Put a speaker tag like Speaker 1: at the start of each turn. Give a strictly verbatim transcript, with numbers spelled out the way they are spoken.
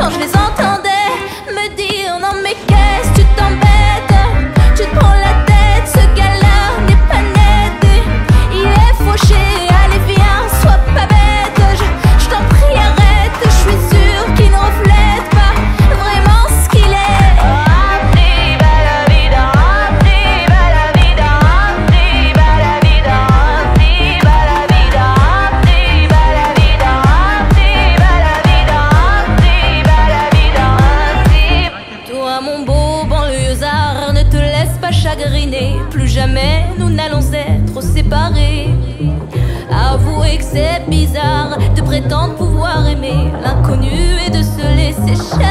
Speaker 1: soir je les entendais me dire non mais qu'est-ce tu t'embêtes, tu te prends la tête, ce gars-là n'est pas net, il est fauché, allez viens, sois pas bête, je, je t'en prie arrête, je suis sûre qu'il ne reflète pas vraiment ce qu'il est. Arriba la vida, arriba la vida, arriba la vida, arriba la vida, arriba la vida, arriba la vida, arriba la vida, arriba. Toi mon beau banlieusard, ne te laisse pas chagriner, plus jamais nous n'allons être séparés. Avouez que c'est bizarre de prétendre pouvoir aimer l'inconnu et de se laisser chercher.